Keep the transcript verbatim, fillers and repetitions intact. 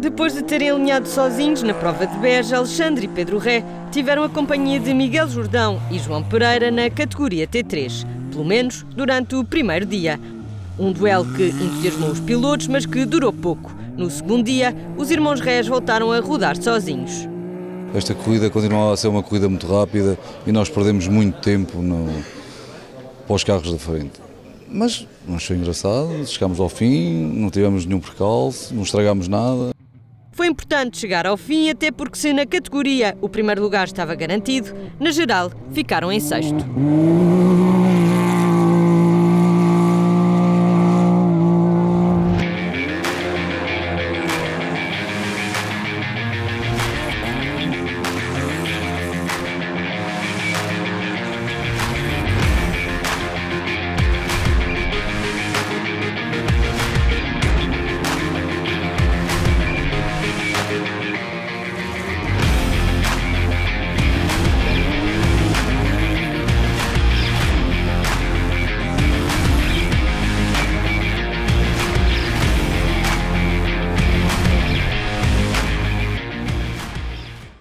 Depois de terem alinhado sozinhos na prova de Beja, Alexandre e Pedro Ré tiveram a companhia de Miguel Jordão e João Pereira na categoria T três, pelo menos durante o primeiro dia. Um duelo que entusiasmou os pilotos, mas que durou pouco. No segundo dia, os irmãos Rés voltaram a rodar sozinhos. Esta corrida continuava a ser uma corrida muito rápida e nós perdemos muito tempo no, para os carros da frente. Mas não foi engraçado, chegámos ao fim, não tivemos nenhum percalço, não estragámos nada. Foi importante chegar ao fim, até porque se na categoria o primeiro lugar estava garantido, na geral ficaram em sexto.